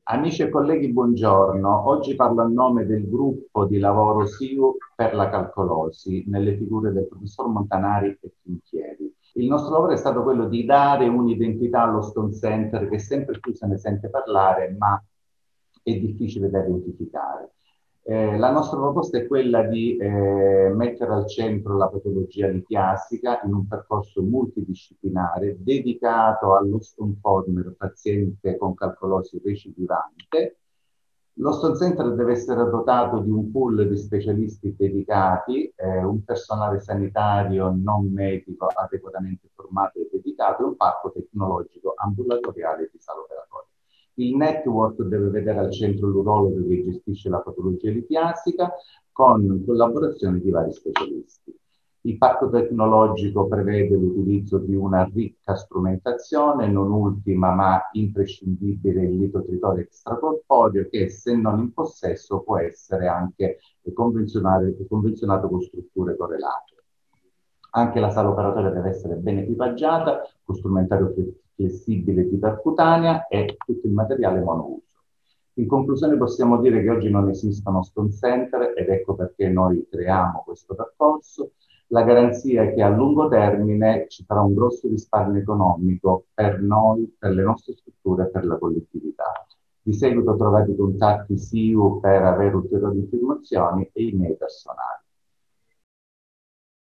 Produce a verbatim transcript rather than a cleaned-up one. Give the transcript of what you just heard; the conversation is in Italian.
Amici e colleghi, buongiorno. Oggi parlo a nome del gruppo di lavoro S I U per la calcolosi, nelle figure del professor Montanari e Finchieri. Il nostro lavoro è stato quello di dare un'identità allo Stone Center, che sempre più se ne sente parlare, ma è difficile da identificare. Eh, la nostra proposta è quella di eh, mettere al centro la patologia litiasica in un percorso multidisciplinare dedicato allo stonformer paziente con calcolosi recidivante. Lo Stone Center deve essere dotato di un pool di specialisti dedicati, eh, un personale sanitario non medico adeguatamente formato e dedicato e un parco tecnologico ambulatoriale di sala operatoria. Il network deve vedere al centro l'urologo che gestisce la patologia litiasica con collaborazione di vari specialisti. Il parco tecnologico prevede l'utilizzo di una ricca strumentazione, non ultima ma imprescindibile il litotritore extracorporeo che, se non in possesso, può essere anche convenzionato con strutture correlate. Anche la sala operatoria deve essere ben equipaggiata con strumentario flessibile di percutanea e tutto il materiale monouso. In conclusione possiamo dire che oggi non esistono Stone Center ed ecco perché noi creiamo questo percorso. La garanzia è che a lungo termine ci sarà un grosso risparmio economico per noi, per le nostre strutture e per la collettività. Di seguito trovate i contatti S I U per avere ulteriori informazioni e i miei personali.